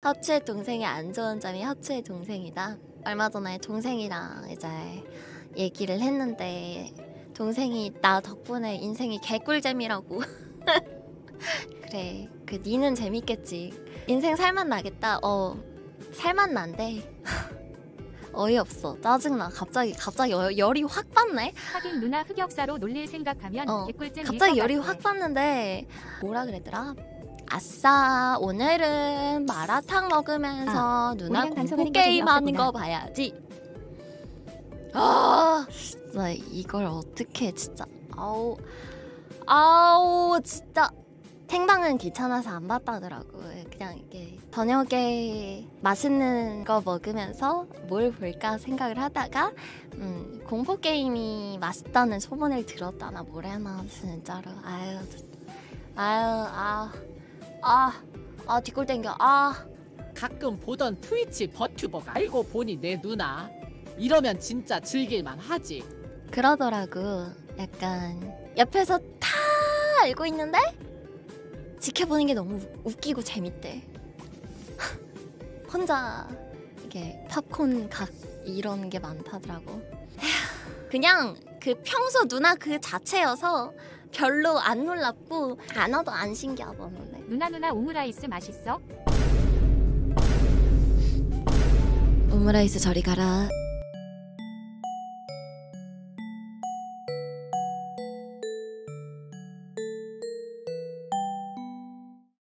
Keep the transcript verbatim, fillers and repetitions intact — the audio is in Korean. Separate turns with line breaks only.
하추의 동생이 안 좋은 점이 하추의 동생이다. 얼마 전에 동생이랑 이제 얘기를 했는데 동생이 나 덕분에 인생이 개꿀잼이라고. 그래, 그 니는 재밌겠지. 인생 살맛 나겠다. 어, 살맛 난대. 어이없어. 짜증나. 갑자기 갑자기 여, 열이 확 받네.
하긴 누나 흑역사로 놀릴 생각하면
어,
개꿀잼일
갑자기
것
열이
같아.
확 받는데 뭐라 그랬더라? 아싸, 오늘은 마라탕 먹으면서
아,
누나
우리랑
공포
방송하는
게임
거
하는
재미없겠구나.
거 봐야지. 아, 진짜 이걸 어떻게 진짜. 아우, 아우 진짜. 생방은 귀찮아서 안 봤다더라고. 그냥 이게 저녁에 맛있는 거 먹으면서 뭘 볼까 생각을 하다가 음, 공포 게임이 맛있다는 소문을 들었다나 뭐래나 진짜로. 아유, 아유, 아, 아, 아 뒷골 땡겨. 아,
가끔 보던 트위치 버튜버가 알고 보니 내 누나. 이러면 진짜 즐길만 하지.
그러더라고. 약간 옆에서 다 알고 있는데 지켜보는 게 너무 웃기고 재밌대. 혼자 이게 팝콘 각 이런 게 많다더라고. 에휴, 그냥 그 평소 누나 그 자체여서 별로 안 놀랍고 하나도 안 신기하던데.
누나 누나 오므라이스 맛있어?
오므라이스 저리 가라.